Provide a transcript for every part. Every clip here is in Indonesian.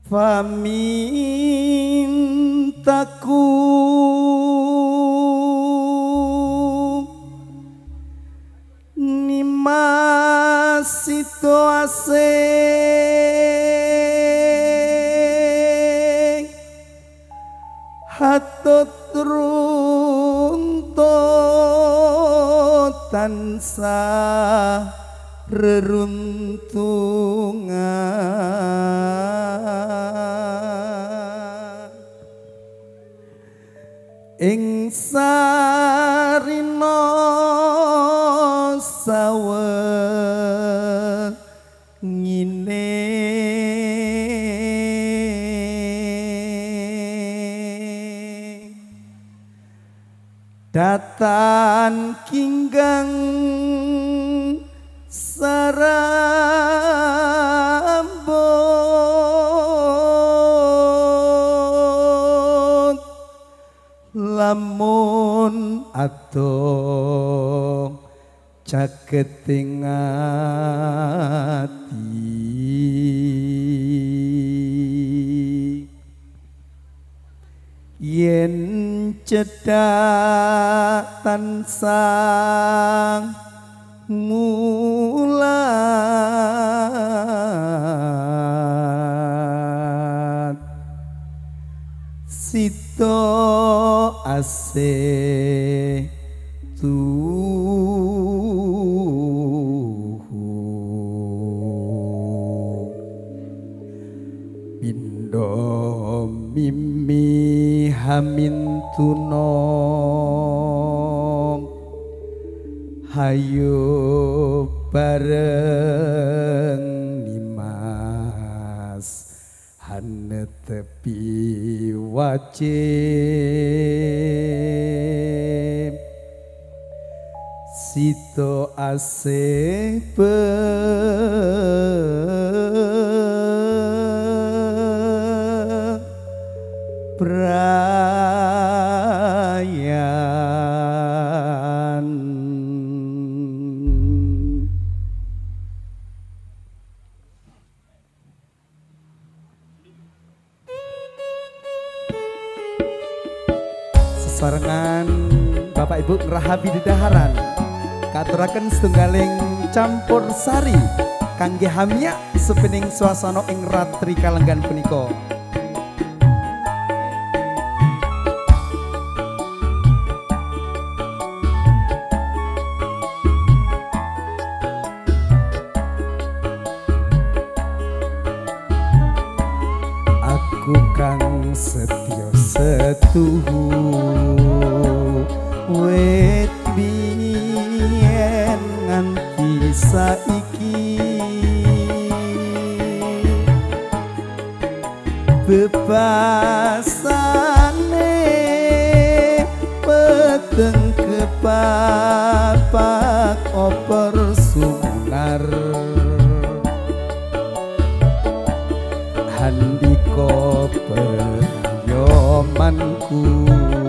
Pamintaku nimasito asing hatot runtut tansah reruntungan ing sarina sawengine datan kinggang sarambut lamun atong caketing ati yen cedak tansah mulat sito ase pindo mimi hamin tunong hayu bareng nimas hanetepi wajib sito ase prayan sesarengan Bapak Ibu ngerahabi didaharan katuraken setunggaling campur sari kangge hamya sepening swasana ing ratri kalenggan punika. Aku kang setya setuhu wit biyen nganti saiki bebasane peteng kepapak oper sumunar handika penyomanku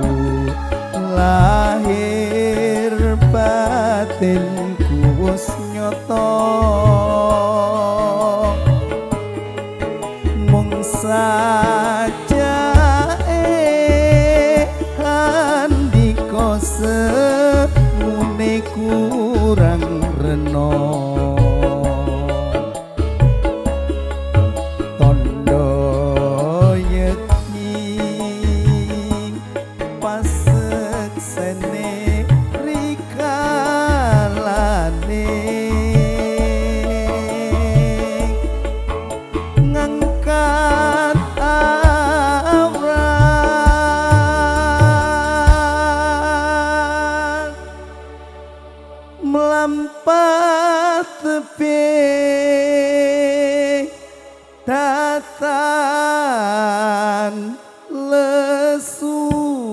lahir batinku wis nyata mung saja handika semune kurang rena melampah tepi tatan lesu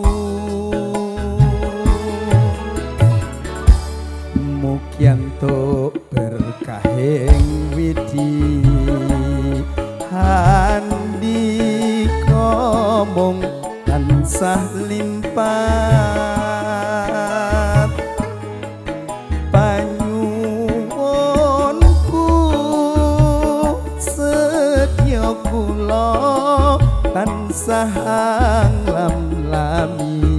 mukyanto berkahing widi handika mung tansah limpah panyuwunku sedya sedya kula tansah anglam-lami.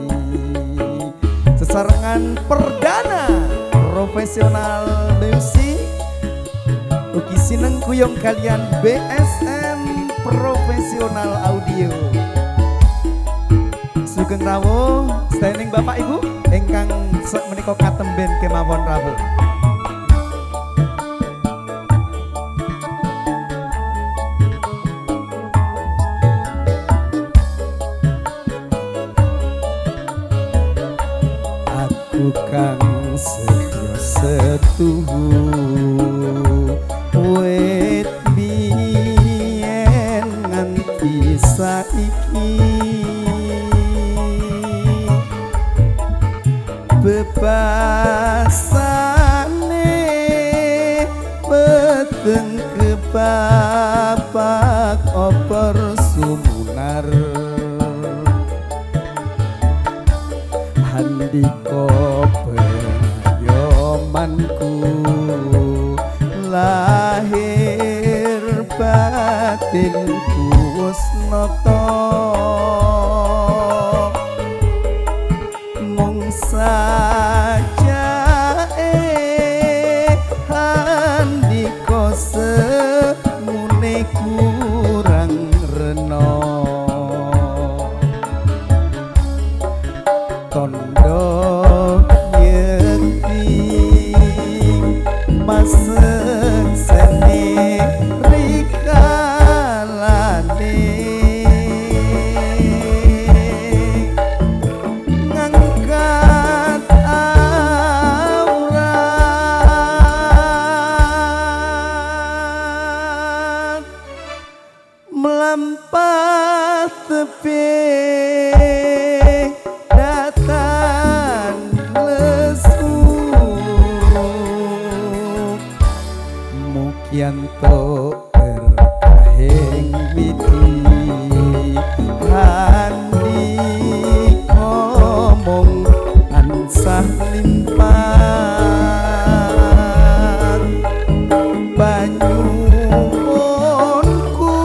Sesarengan perdana profesional musik ugi sineng kuyung kalian BSM Profesional Audio. Sugeng rawuh standing Bapak Ibu ingkang menika katemben kemawon rawuh. Aku kang sedya setuhu wit biyen nganti saiki bebasane peteng kebapak oper sumunar handika pengayomanku lahir batinku wis nata mung saja handika semune kurang rena tondo yekti maseng seni rikalane ngangkat aurat melampah tebing datan lesu mukianto berkahing widi handika mung tansah limpah banyu monku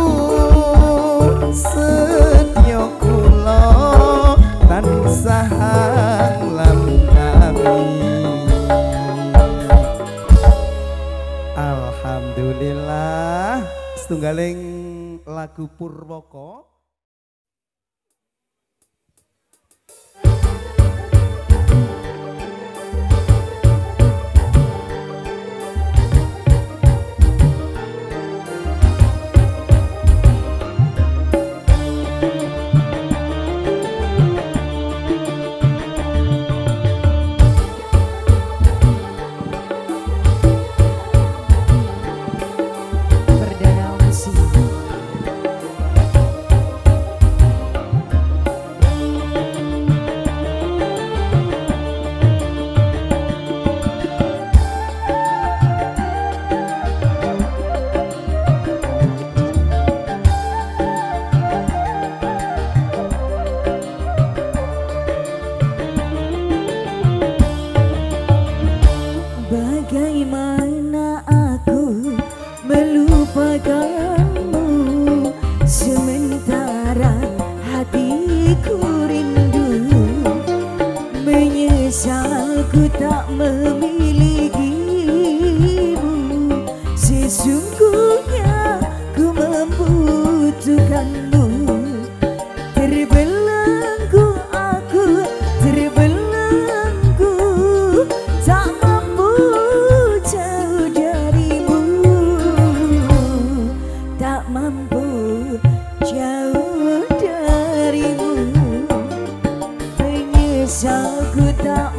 sedya kula tansah anglam-lami. Alhamdulillah setunggaling lagu Purwoko. Perdana musik. Bagaimana aku melupakanmu sementara hatiku rindu, menyesal ku tak memilikimu, sesungguhnya ku membutuhkanmu. Terbelenggu aku, terbelenggu, tak mampu jauh darimu, tak mampu jauh darimu. Menyesal ku tak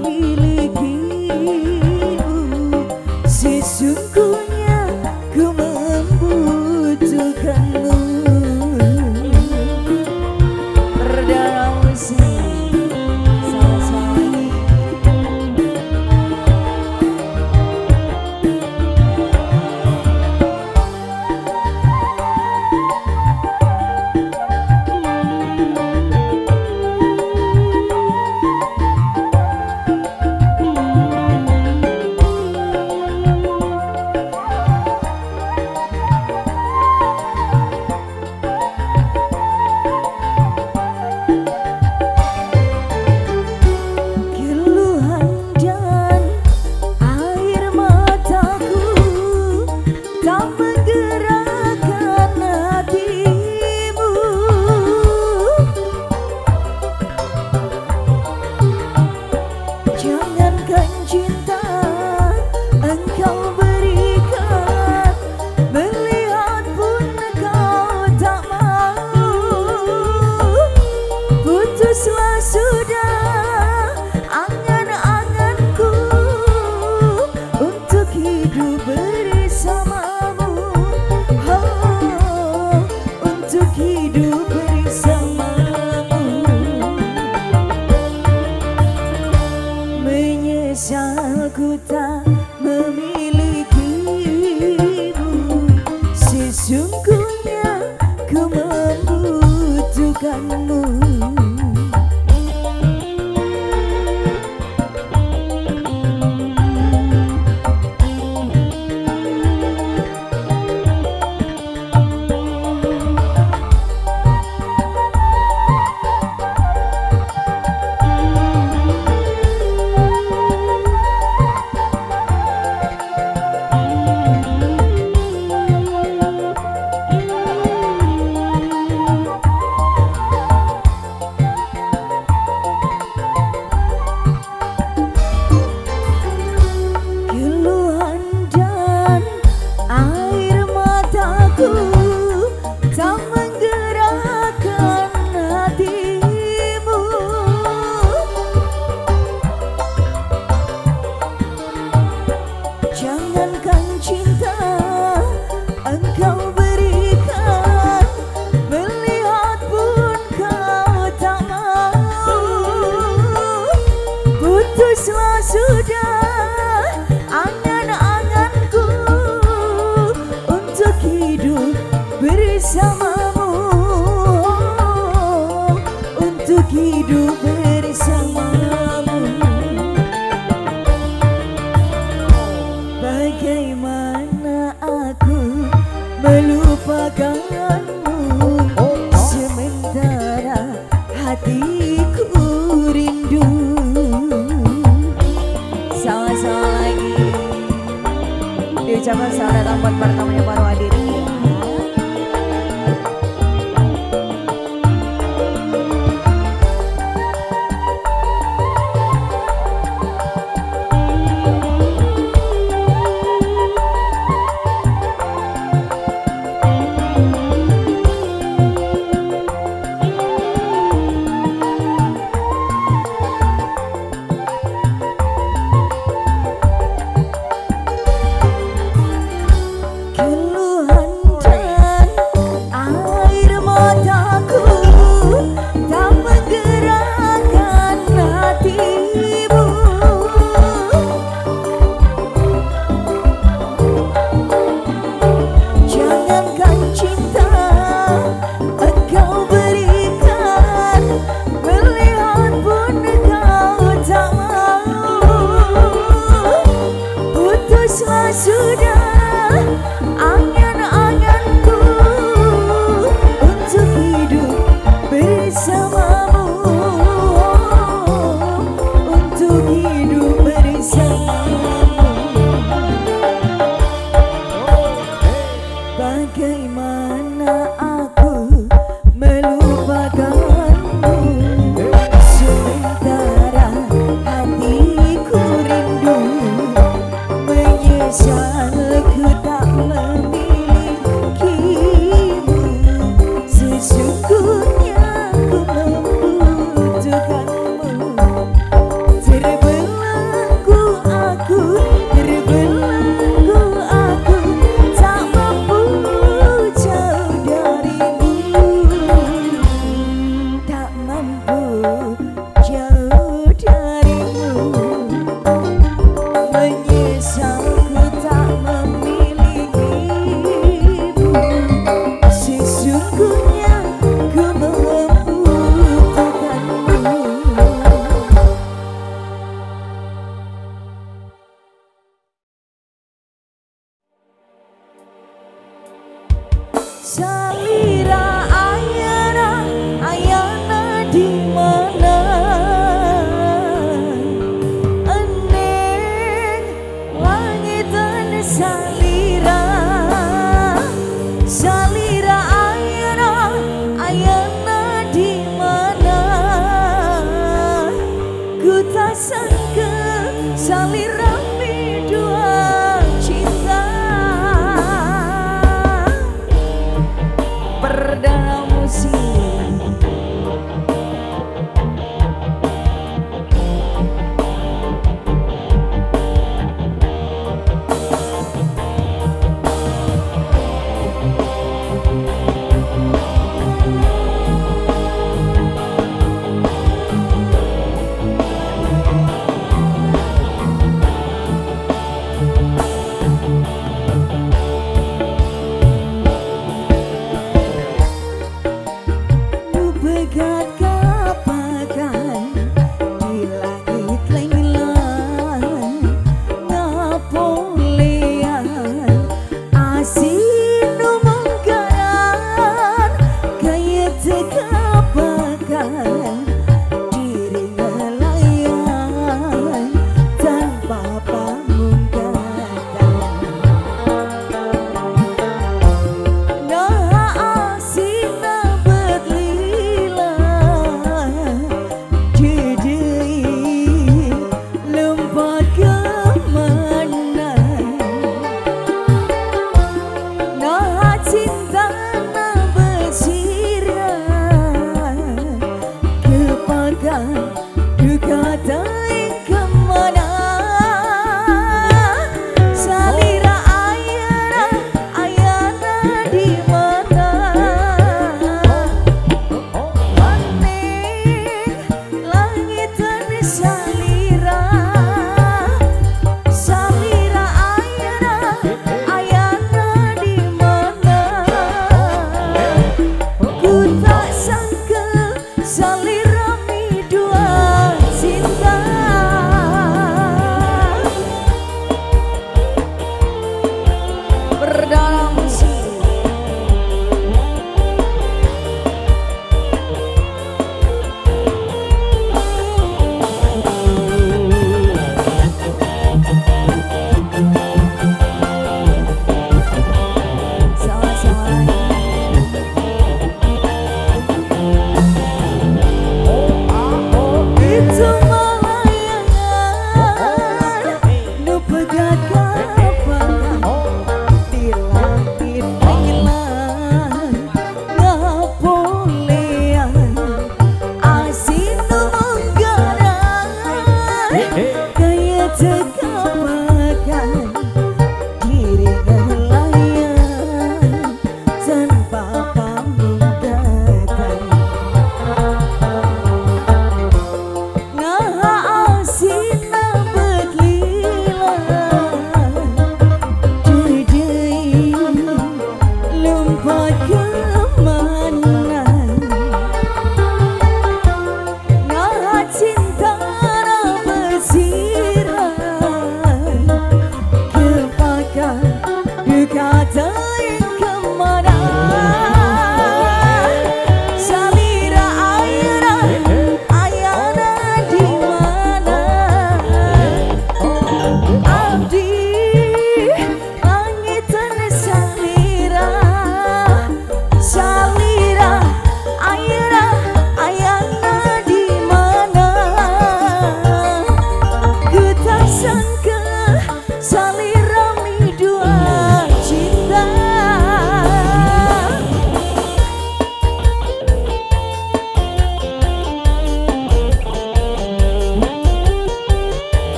memilikimu, sesungguhnya ku membutuhkanmu. tak menggerakkan hatimu. Jangankan cinta engkau berikan, melihat pun kau tak mau. Putuslah sudah angan-anganku untuk hidup bersamamu. Oh, untuk hidup bersamamu. Menyesal ku tak memilikimu, sesungguhnya ku membutuhkanmu. Jangankan cinta engkau berikan, melihat pun kau tak mau. Putuslah sudah angan-anganku untuk hidup bersamamu. Untuk hidup bersamamu. Bagaimana aku melupakanmu, sementara hatiku rindu. Sama-sama lagi diucapkan selamat datang buat para tamu yang baru hadir ya. Sudah angan-anganku untuk hidup bersamamu. Untuk hidup bersamamu. Bagaimana aku melupakanmu, sementara hatiku rindu. Menyesal ku tak memilikimu, sesungguhnya ku membutuhkanmu. Terbelenggu aku, terbelenggu aku, tak mampu jauh darimu. Tak mampu jauh darimu. Menyesal ku tak memilikimu, sesungguhnya ku membutuhkanmu. Salira ayana, ayana di mana? Eneng langit dan salira.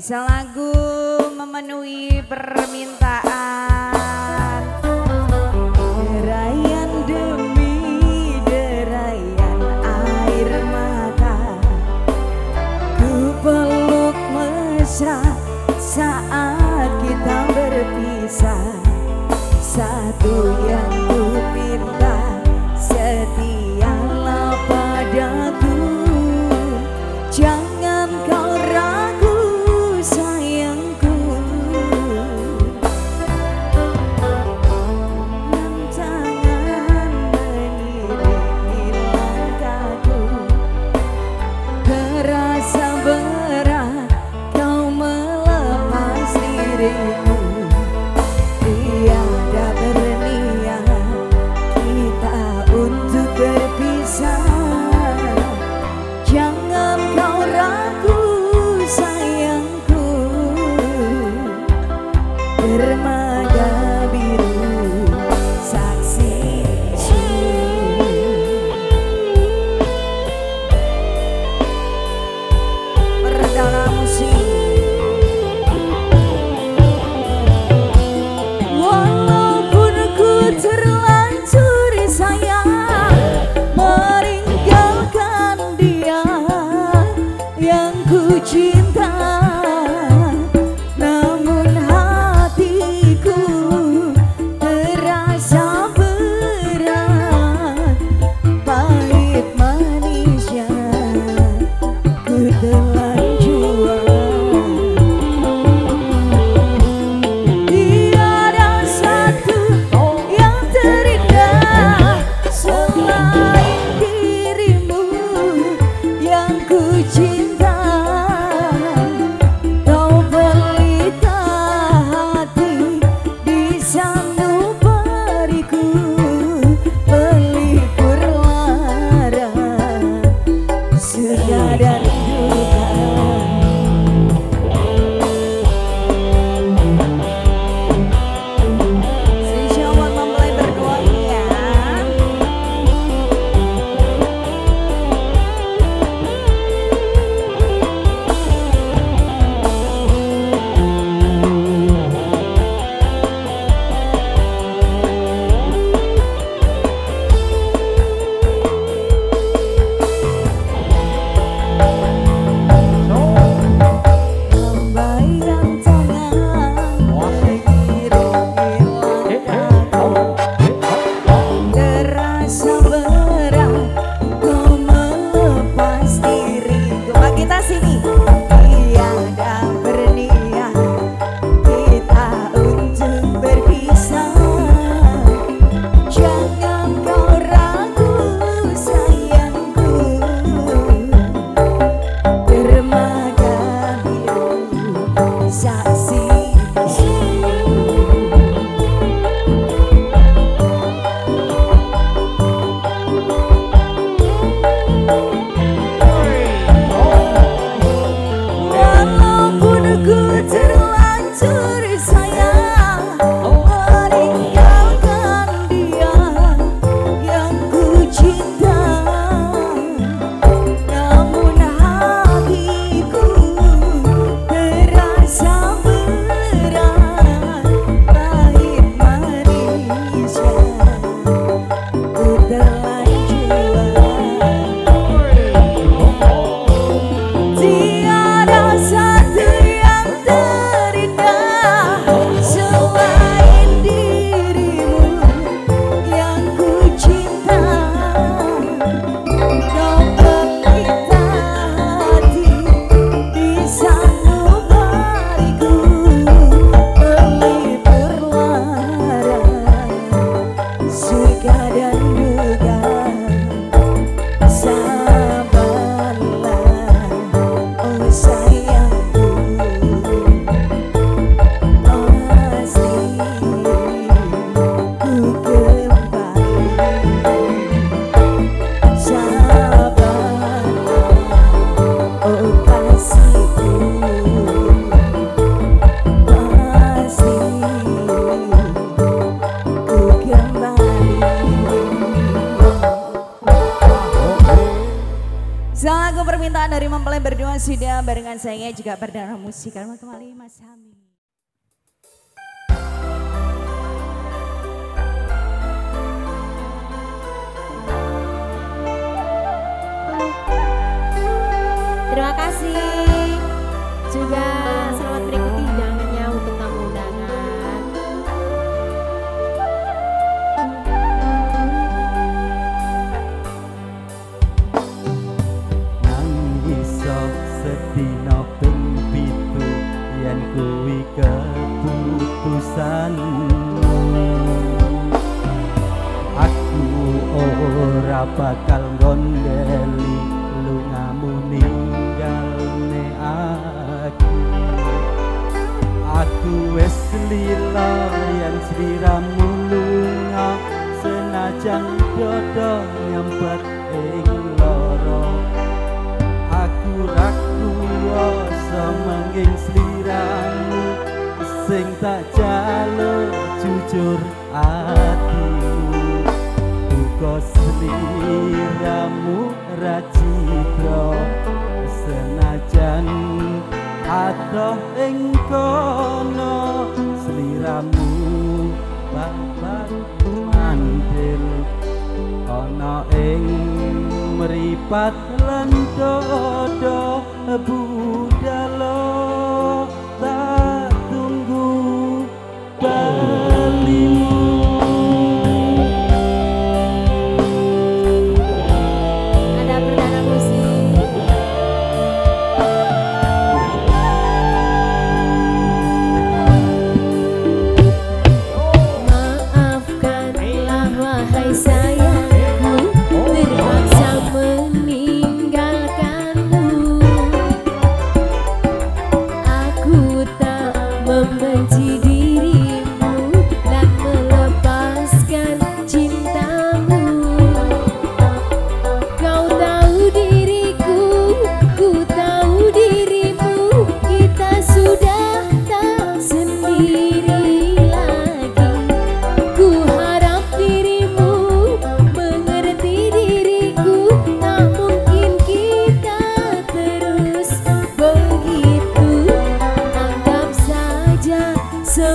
Selagu memenuhi permintaan, derayan demi derayan air mata, ku peluk mesra saat kita berpisah. Satu yang ku minta, setialah padaku, jangan kau ragu sayangku. Jangan mengiringi langkahku, terasa berat kau melepas dirimu. Tiada berniat kita untuk berpisah, jangan kau ragu sayangku. Dermaga biru saksi perdalam musik. Walaupun ku terlanjur sayang meninggalkan dia yang ku cinta, namun hatiku dari mempelai berdua sudah barengan saya juga berdarah musik. Kalau kembali Mas Hami. Terima kasih. Juga selamat mengikuti hidangannya untuk tamu undangan. Iso sedina ping pitu yen kuwi keputusanmu. Aku ora bakal gondeli lungamu ninggalne aku. Aku wis lila yen sliramu lunga senajan dodo nyempet ing loro. Aku ragu semenging sliramu sing tak jaluk jujur hatimu. Uga sliramu racitra senajan adoh ing kono. Sliramu babat mandil ana ing mripat lan dodo budalo. Tak tunggu balimu. Ada perdana musik. Maafkanlah wahai sayangku, terpaksa meninggalkanmu. Aku tak membenci dirimu dan melepaskan cintamu. Kau tahu diriku, ku tahu dirimu. Kita sudah tak sendiri lagi. Ku harap dirimu mengerti diriku. Tak mungkin kita terus begitu. Anggap saja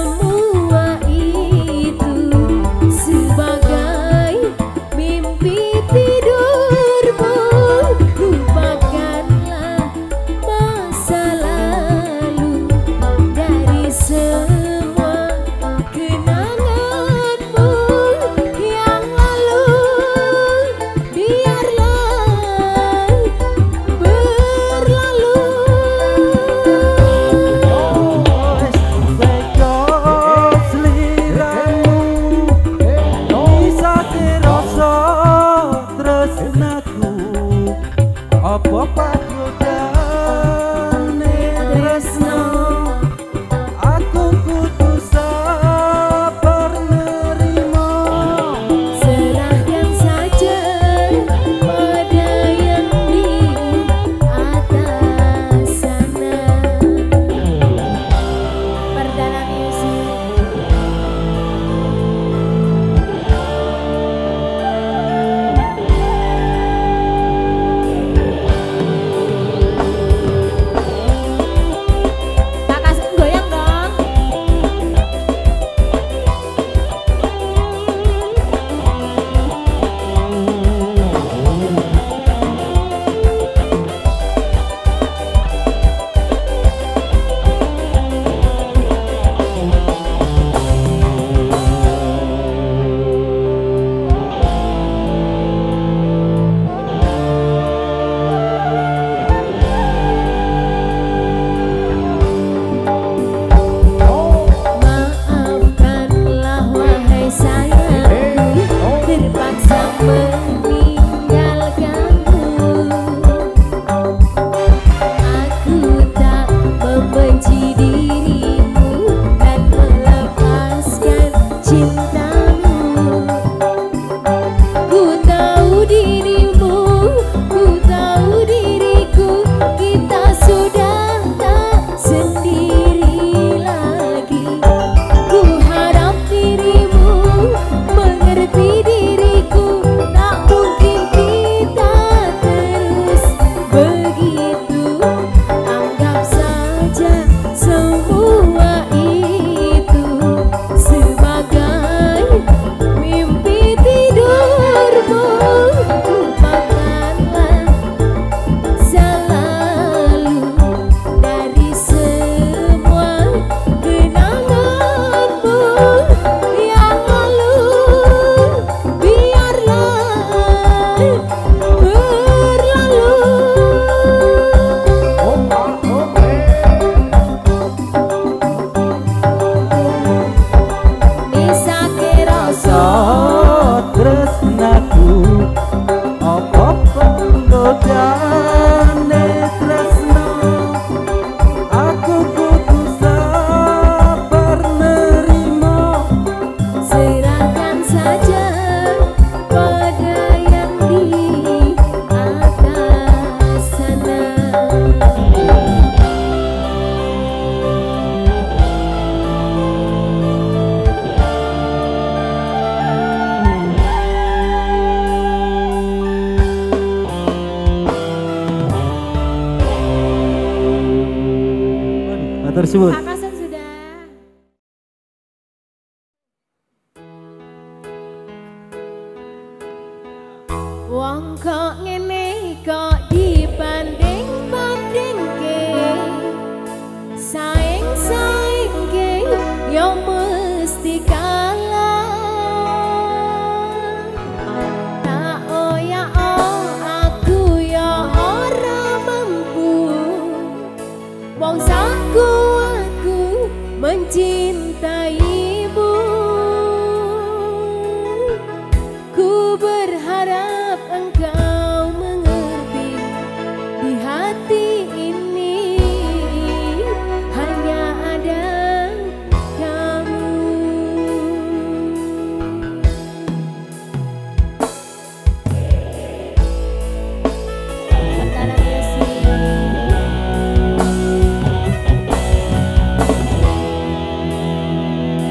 suwun. Makasan sudah. Wong kok ngene kok dibanding-bandingke, saing-saingke yo mesti kalah. Tak oya aku yo ora mampu, wong saku aku mencintaimu. Ku berharap engkau mengerti, di hati ini hanya ada kamu. Antara Music.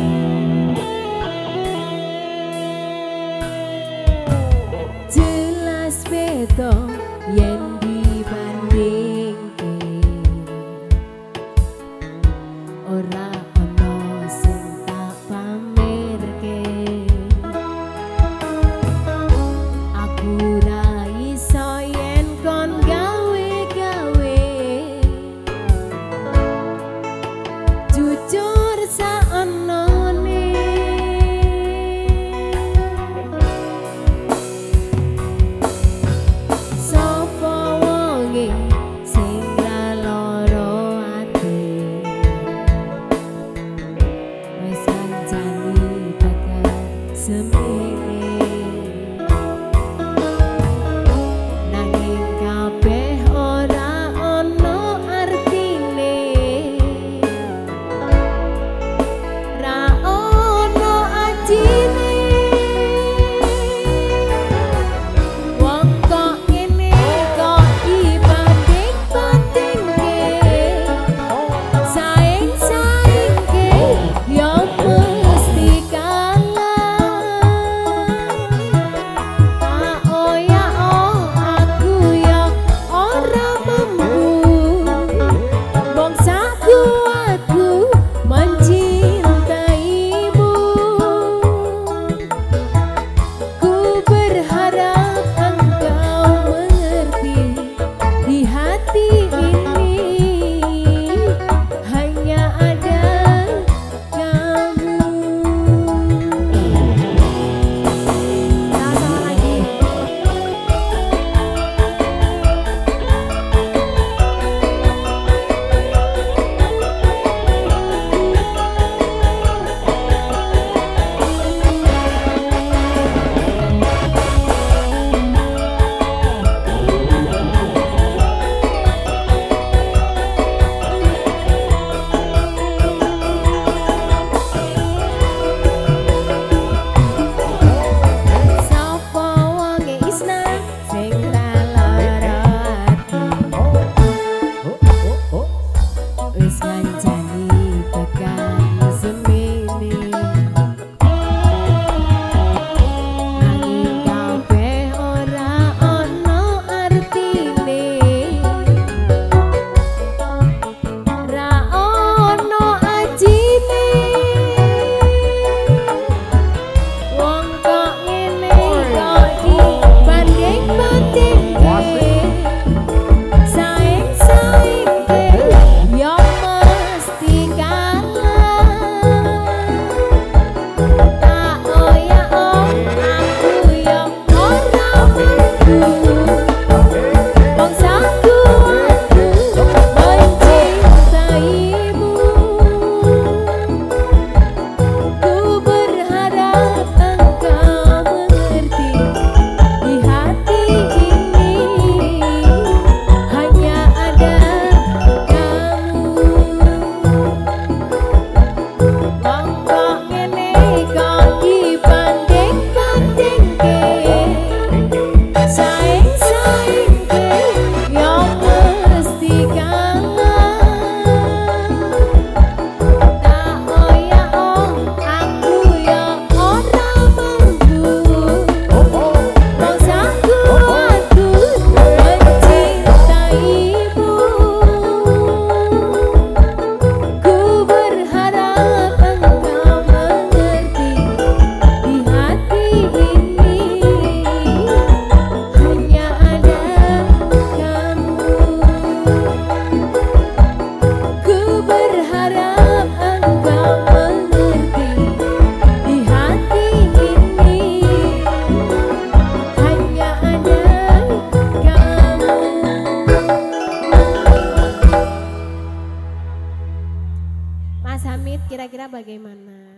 saya bagaimana?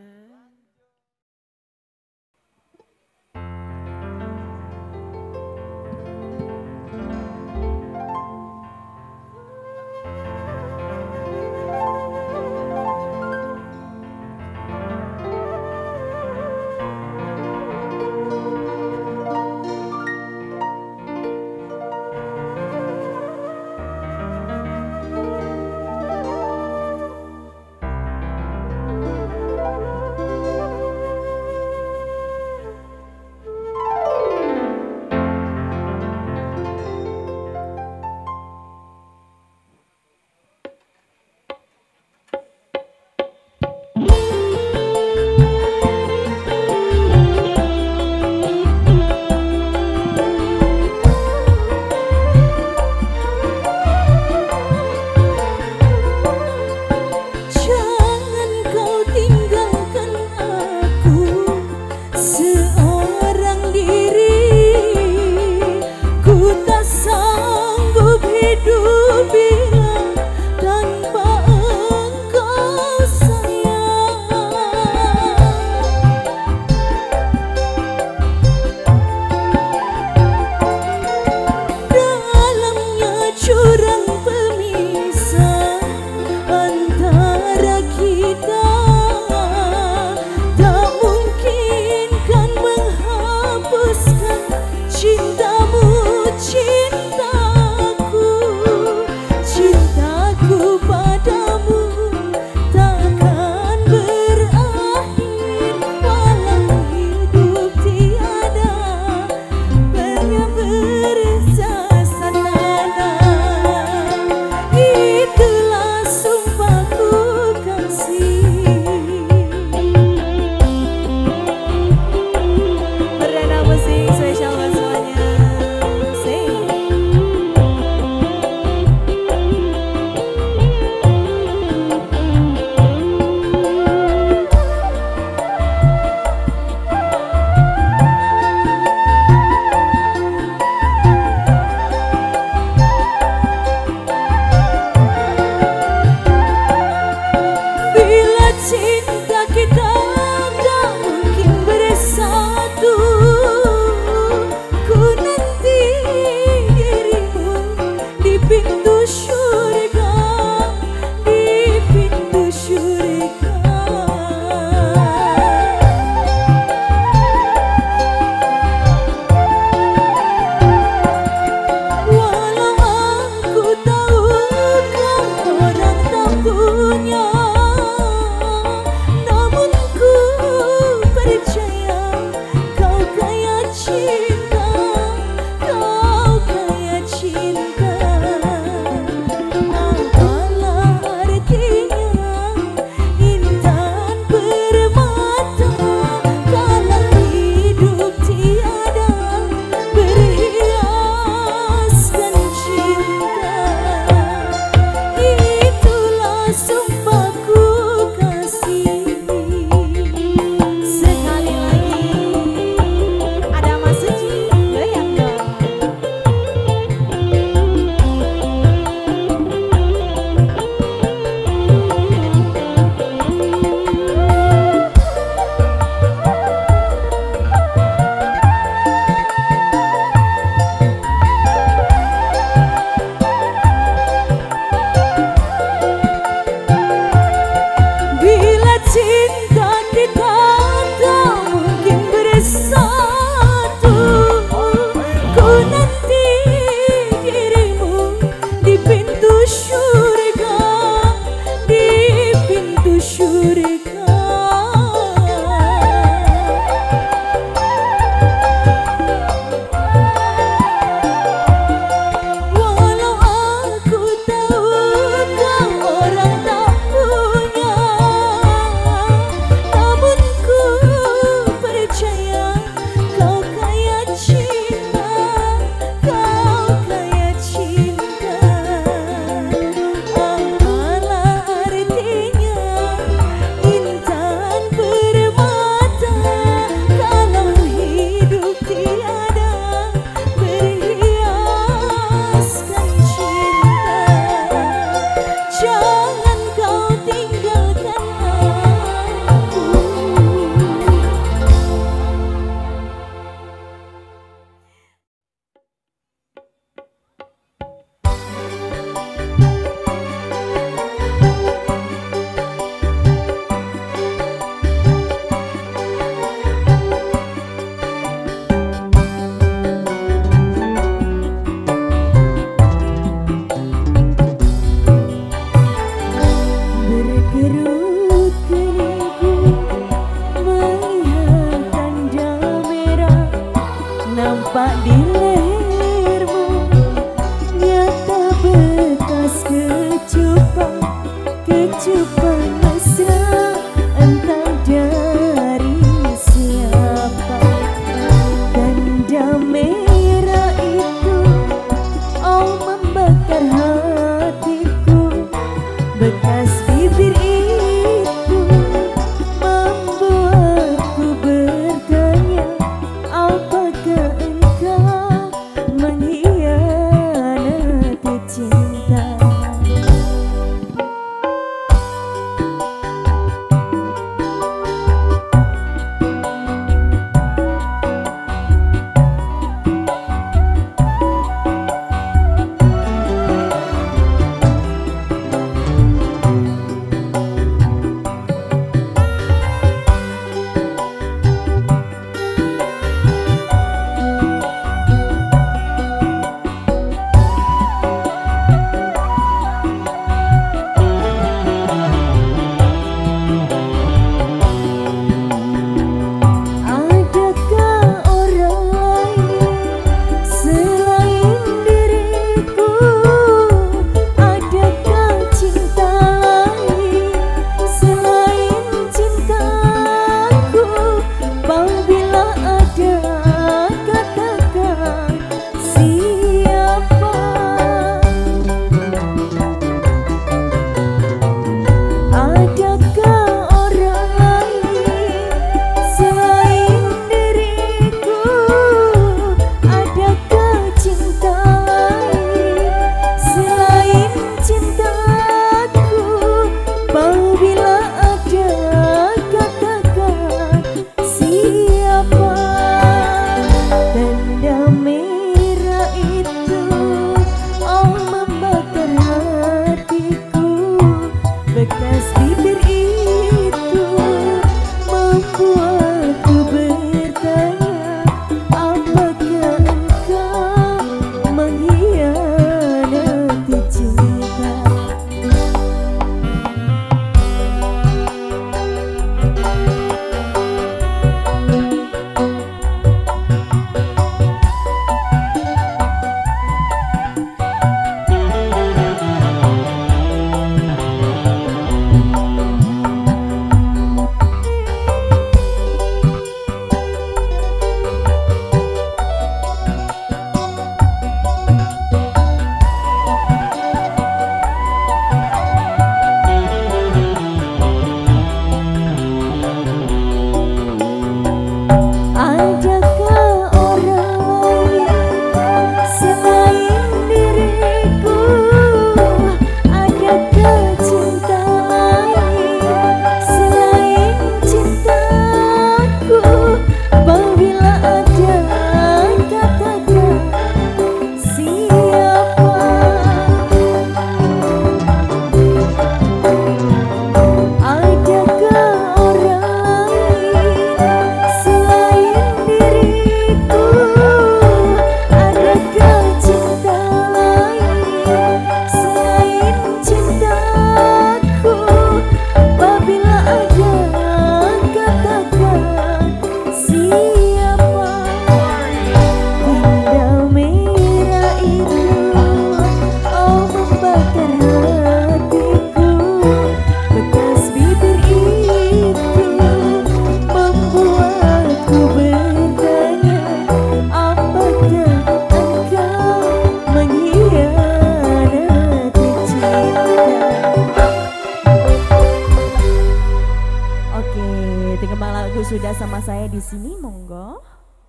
lagu sudah sama saya di sini, monggo.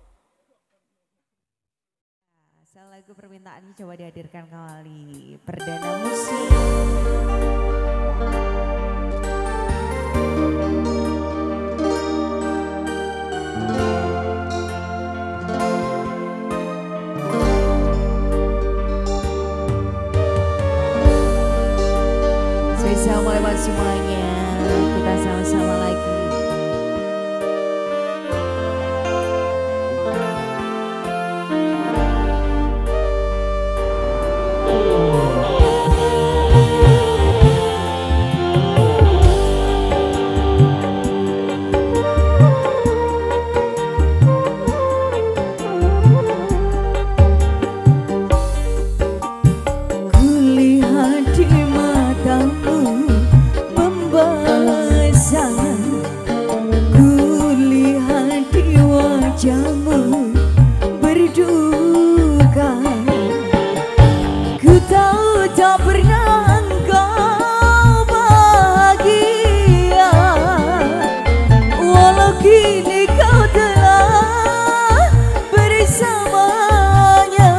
Salah lagu permintaan ini coba dihadirkan kembali. Perdana musik. Assalamualaikum semuanya, kita sama-sama lagi. Kulihat di matamu kulihat di wajahmu berduka. Ku tahu tak pernah engkau bahagia, walau kini kau telah bersamanya.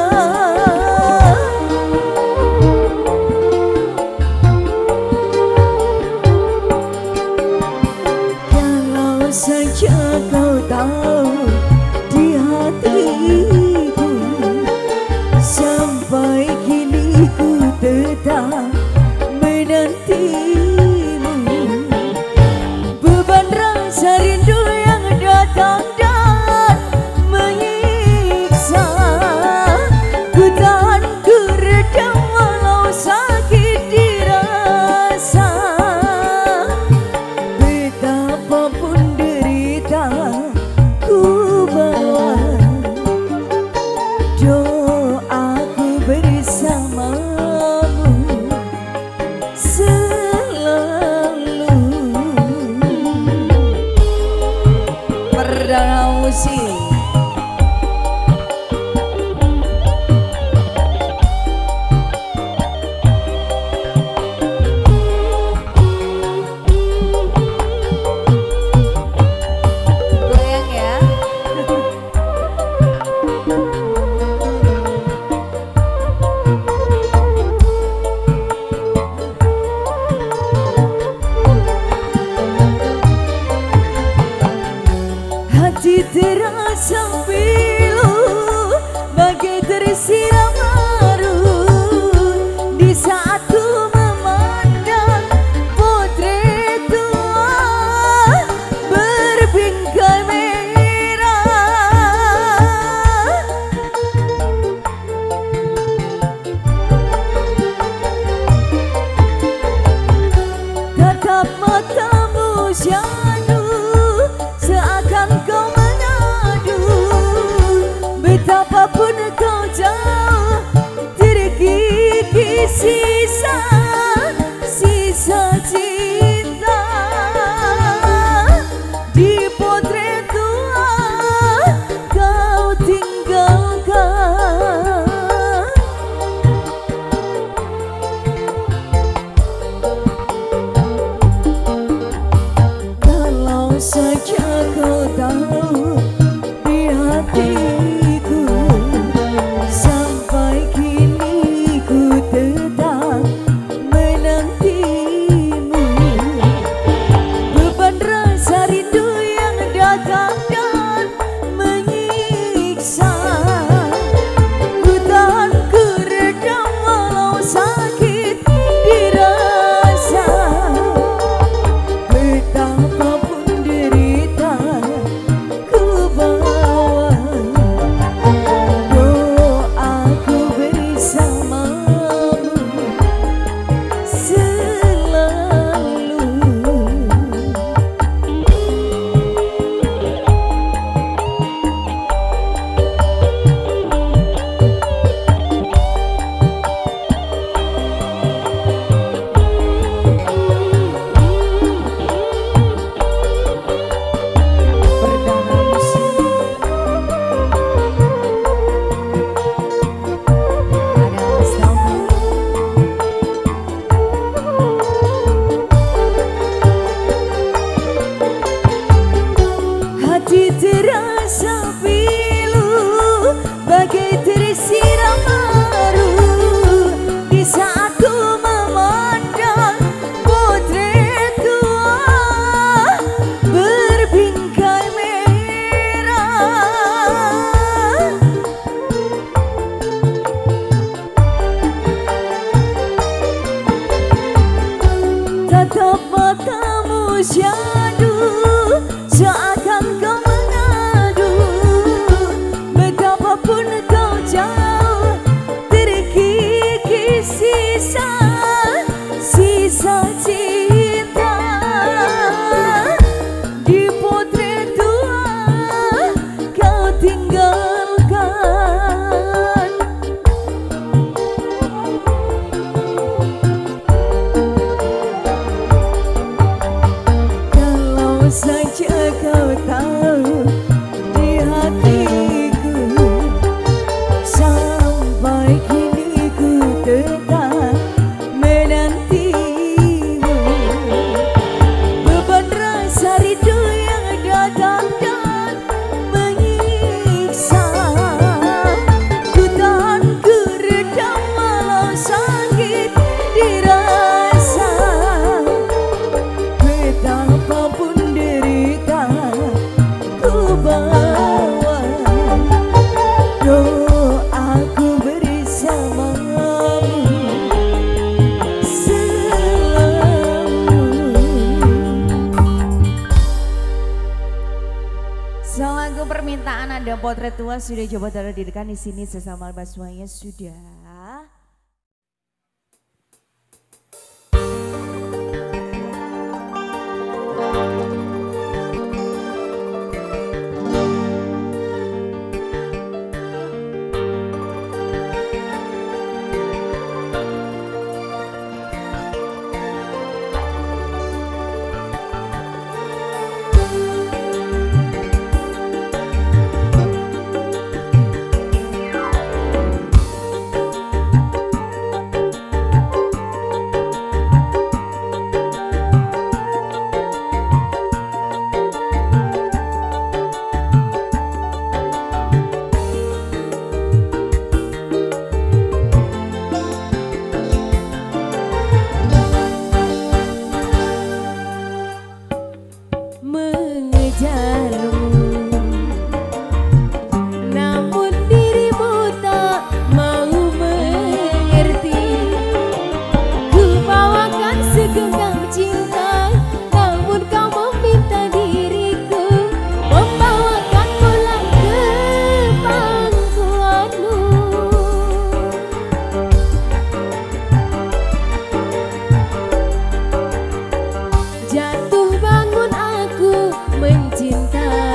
Saja kau tahu di hatiku, sampai kini ku tetap menantimu. Beban rasa rindu yang datang dan menyiksa, ku tahan, ku redam walau sakit dirasa. Betapapun ku bawa doaku bersamamu selalu. Perdana musik. Hati terasa pilu bagai tersiram arus di saat ku memandang potret tua berbingkai merah. Tatap matamu syahdu seakan kau mengadu. Betapapun kau jauh, terkikis sisa cinta di potret tua kau tinggalkan. Kalau saja kau tahu di hatiku, sampai kini ku tetap menantimu. Beban rasa rindu yang datang dan menyiksa, ku tahan, ku redam walau sakit dirasa. Betapapun derita saja kau tahu di hatiku, sampai kini ku tetap menantimu. Beban rasa rindu yang datang dan menyiksa, ku tahan, ku redam walau sakit dirasa. Betapapun derita ku bawa, doaku bersamamu selalu. Sang lagu permintaan Anda Potret Tua sudah coba terhadirkan di sini sesama semuanya sudah. Mengejarmu, namun dirimu tak mau mengerti. Ku bawakan segenggam cinta, namun kau meminta diriku membawakan pulang ke pangkuanmu. Jatuh bangun aku mencintai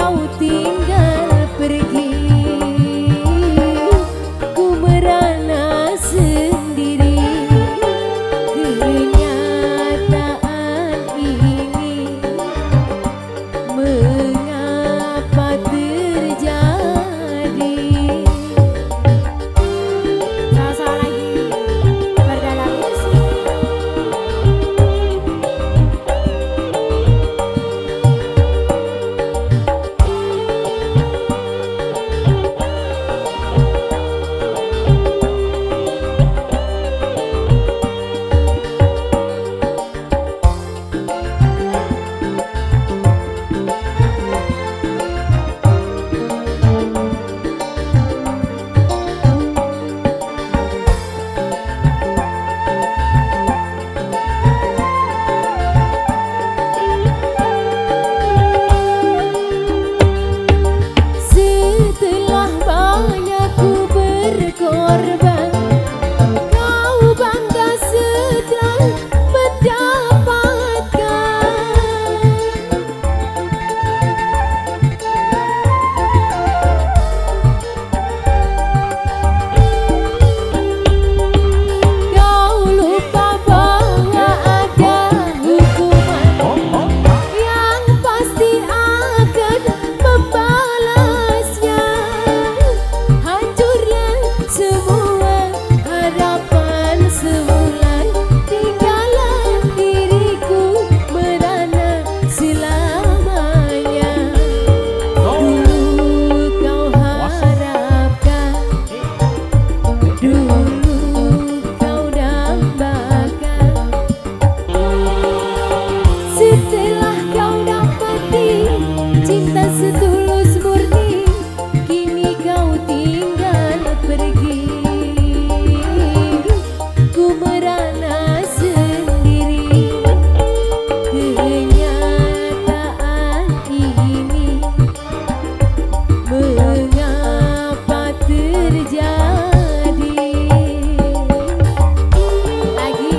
kau tinggal pergi, ku merana sendiri. Kenyataan ini mengapa terjadi? Sama-sama lagi berdalam musik. Setelah banyak ku berkorban, kau bangga setelah mendapatkan. Kau lupa bahwa ada hukuman yang pasti akan membalasnya. Hancurlah semua harapan semula, tinggallah diriku merana selamanya. Dulu kau harapkan, dulu kau dambakan, setelah kau dapati cinta setulus murni, kini kau tinggal pergi. Ku merana sendiri. Kenyataan ini mengapa terjadi? Lagi.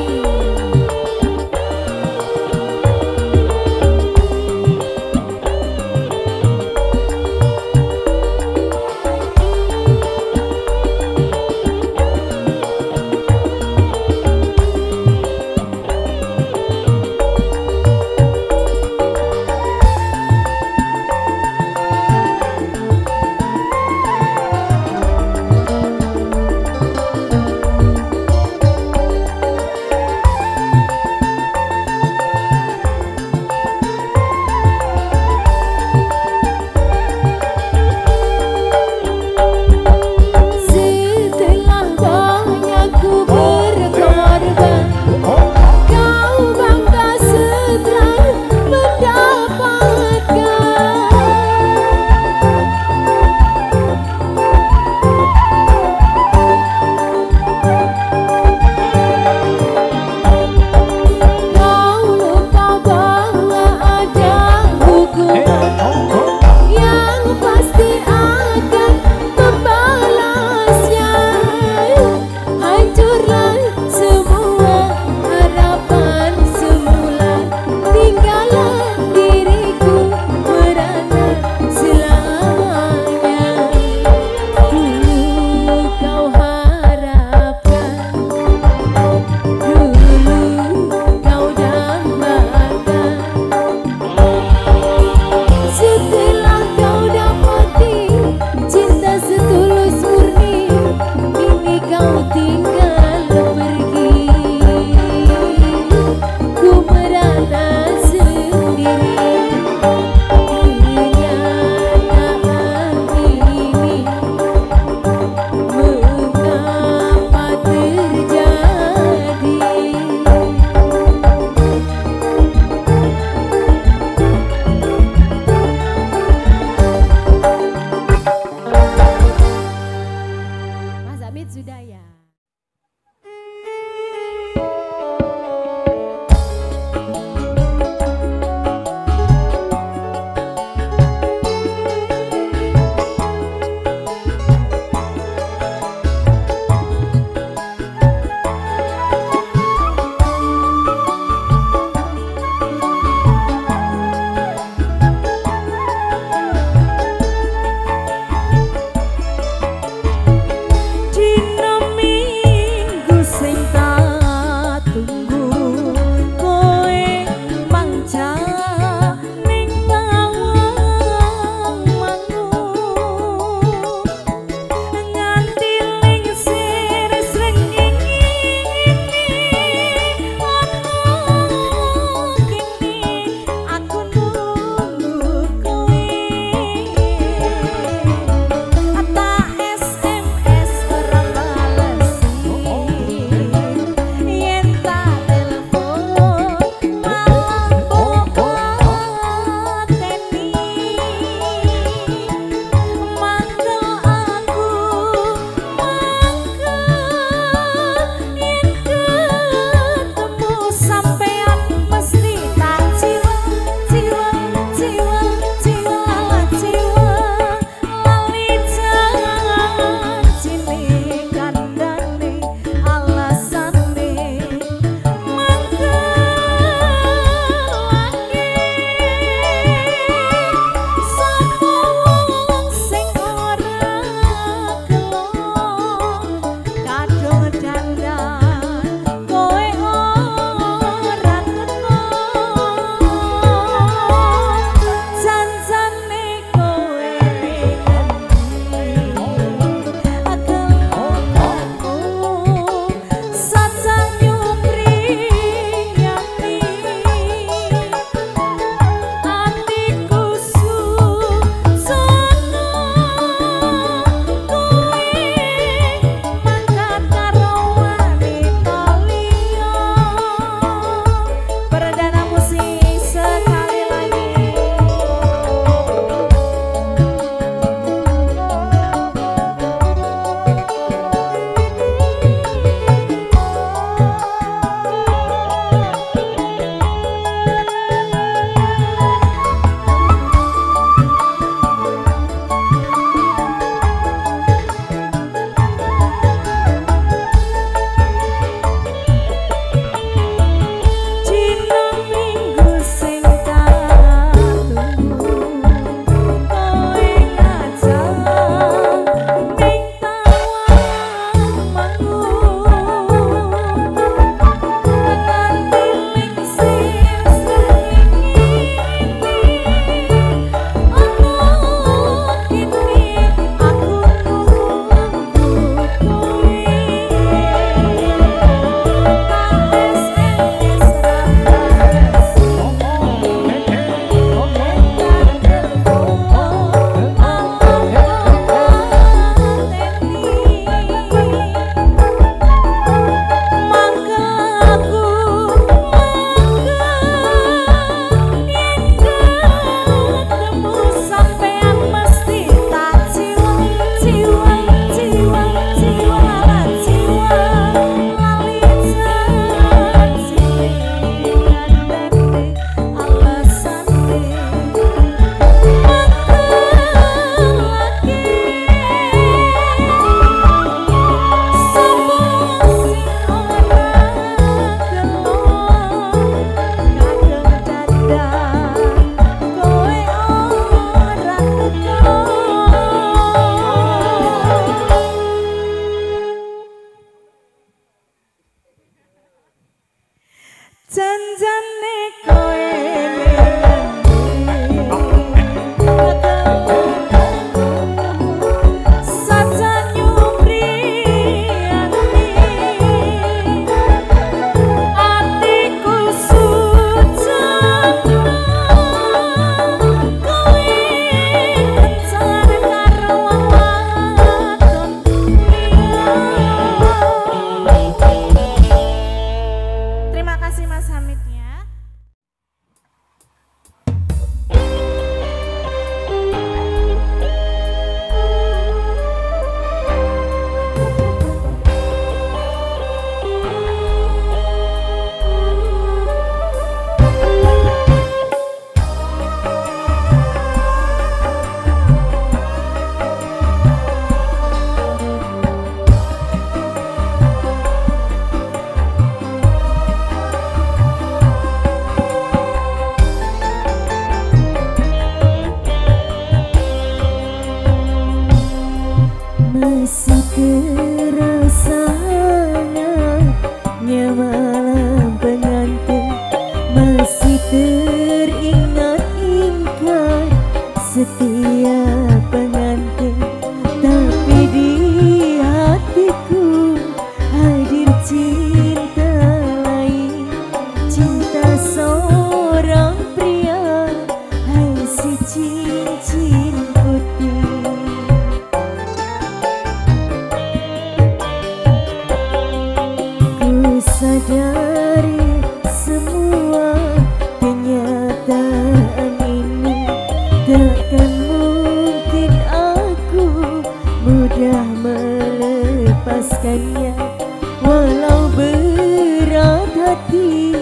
Takkan mungkin aku mudah melepaskannya, walau berat hati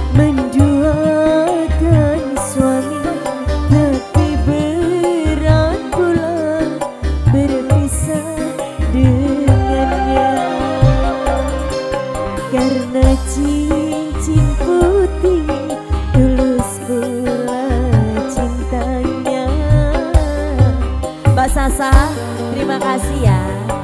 menduakan suami, tapi berat pula berpisah dengannya. Karena cincin putih tulus pula cintanya. Mbak Sasa, terima kasih ya.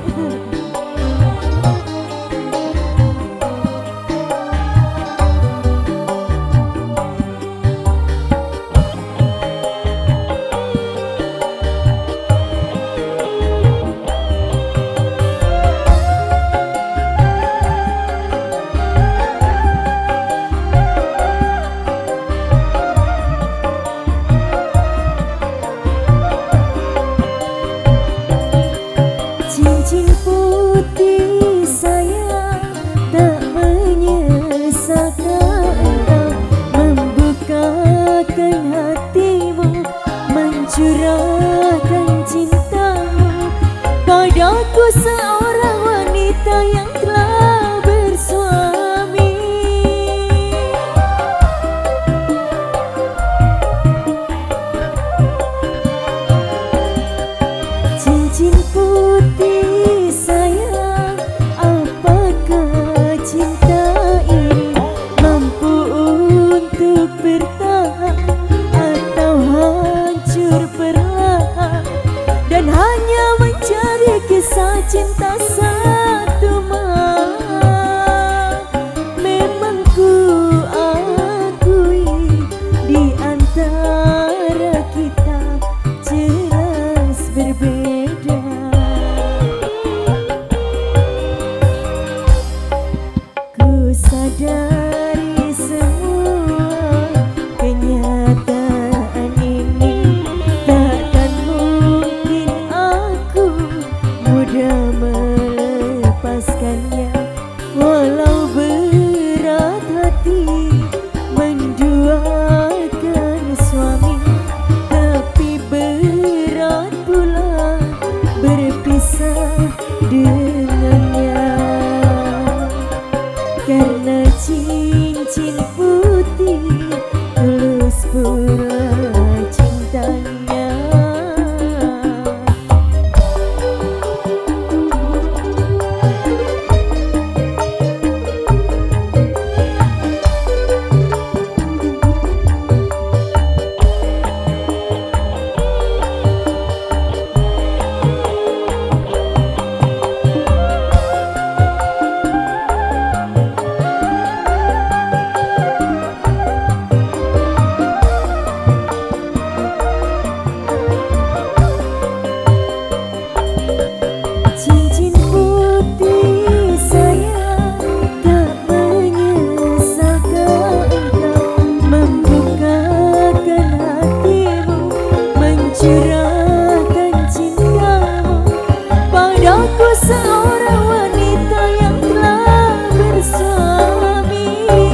Cincin putih sayang tak menyesalkan engkau membukakan hatimu, mencurahkan cintamu padaku, seorang wanita yang telah bersuami. Cincin putih sayang, apakah cinta ini mampu untuk bertahan atau hancur perlahan, dan hanya mencari kisah cinta satu malam. Memang ku akui di antara kita jelas berbeda. Ku sadari semua kenyataan ini, takkan mungkin aku mudah melepaskannya, walau berat hati menduakan suami, tapi berat pula berpisah dengannya. Karena cincin putih tulus pula cintanya. Cincin putih sayang tak menyesalkan engkau membukakan hatimu, mencurahkan cintamu padaku, seorang wanita yang telah bersuami.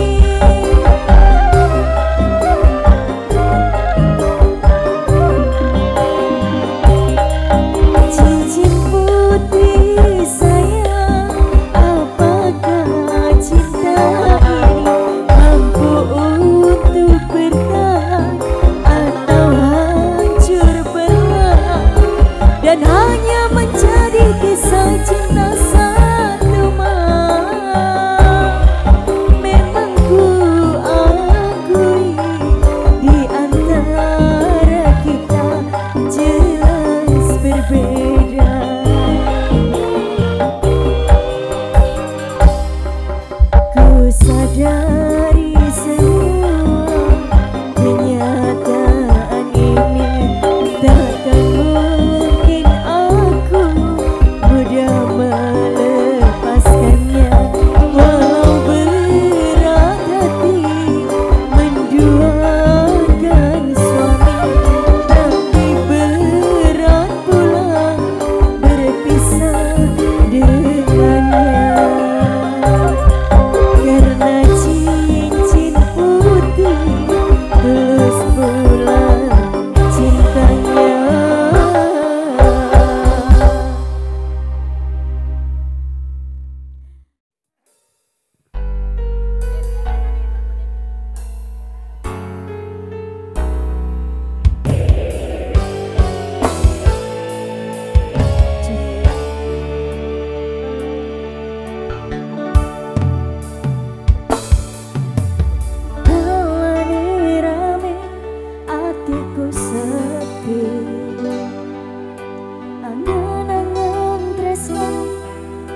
Cincin putih sayang, apakah cinta ini mampu untuk bertahan atau hancur perlahan, dan hanya menjadi kisah cinta satu malam. Memang ku akui di antara kita jelas berbeda. Ku sadari semua kenyataan ini, takkan mungkin aku mudah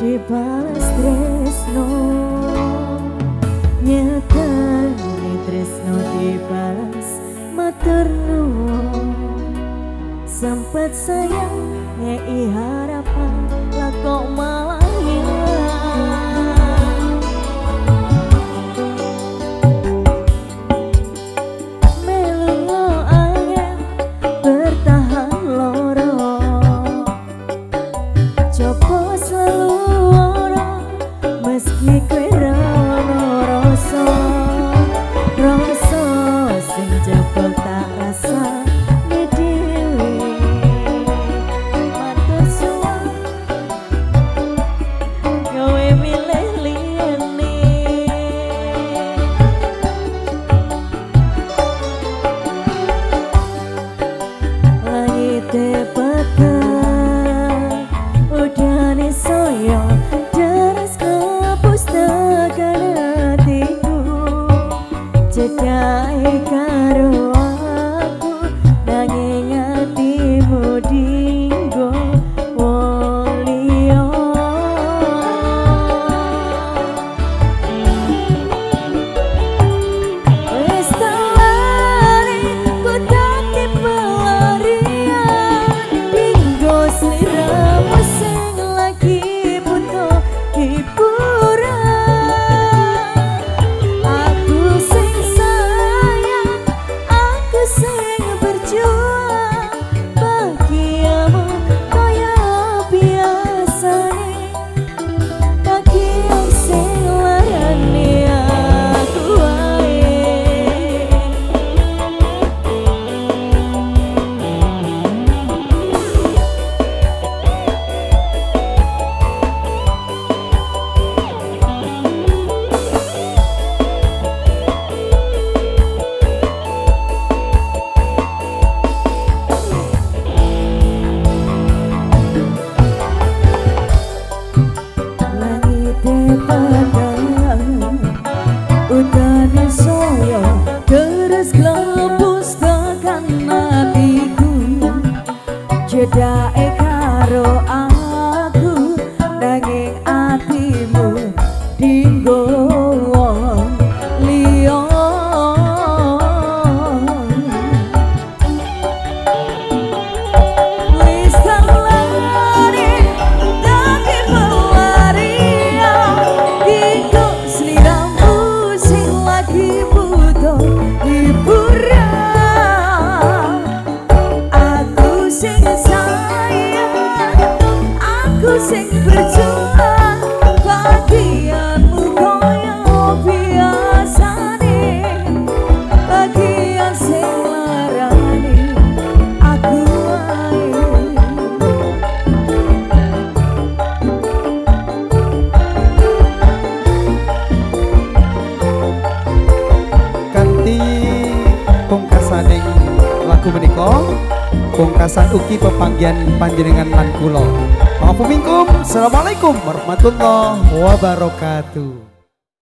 dibalas tresno, nyatane tresno dibalas matur nuwun. Sempat sayang ngei harapan lah kok malah hilang. Melu angin bertahan loro, coba selalu ora meski kowe rono rasa, rasa sing jebol tak rasa. Cedai karo aku nanging atimu dinggo wong liya. Wis lari ku dadi pelarian dinggo sliramu sing lagi butuh hiburan. Udane saya terus glebus tekan hatiku, jedake karo aku nanging atimu dinggo wong liya. Wis lari dadi pelarian dinggo sliramu hiburan. Aku sing sayang, aku sing berjuang, bagianmu koyo biasane, bagian sing larani aku wae. Pungkasaning lagu menika pungkasan ugi pepanggihan panjenengan lan kula. Assalamualaikum warahmatullahi wabarakatuh.